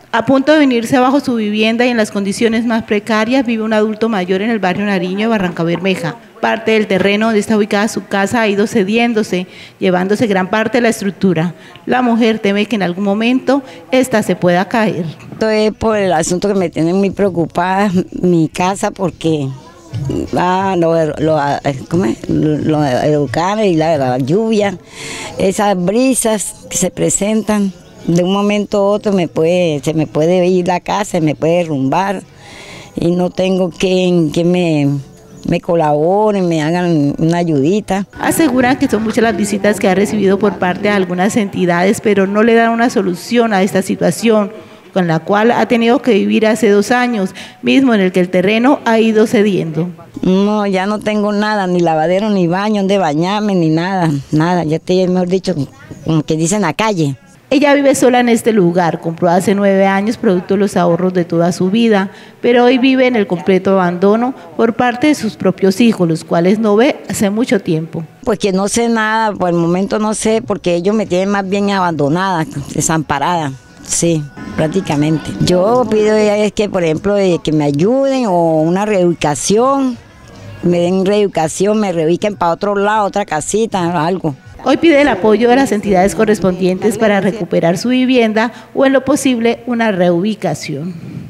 A punto de venirse abajo su vivienda y en las condiciones más precarias vive un adulto mayor en el barrio Nariño de Barrancabermeja. Parte del terreno donde está ubicada su casa ha ido cediéndose, llevándose gran parte de la estructura. La mujer teme que en algún momento esta se pueda caer. Esto es por el asunto que me tiene muy preocupada mi casa porque los huracanes y la lluvia, esas brisas que se presentan. De un momento a otro se me puede ir la casa, se me puede derrumbar y no tengo quien me colaboren, me hagan una ayudita. Aseguran que son muchas las visitas que ha recibido por parte de algunas entidades, pero no le dan una solución a esta situación, con la cual ha tenido que vivir hace 2 años, mismo en el que el terreno ha ido cediendo. No, ya no tengo nada, ni lavadero, ni baño, donde bañarme, ni nada, ya estoy, mejor dicho, como que dicen, a calle. Ella vive sola en este lugar, compró hace 9 años producto de los ahorros de toda su vida, pero hoy vive en el completo abandono por parte de sus propios hijos, los cuales no ve hace mucho tiempo. Pues que no sé nada, por el momento no sé, porque ellos me tienen más bien abandonada, desamparada, sí, prácticamente. Yo pido es que, por ejemplo, que me ayuden o una reubicación, me den reubicación, me reubiquen para otro lado, otra casita, algo. Hoy pide el apoyo de las entidades correspondientes para recuperar su vivienda o en lo posible una reubicación.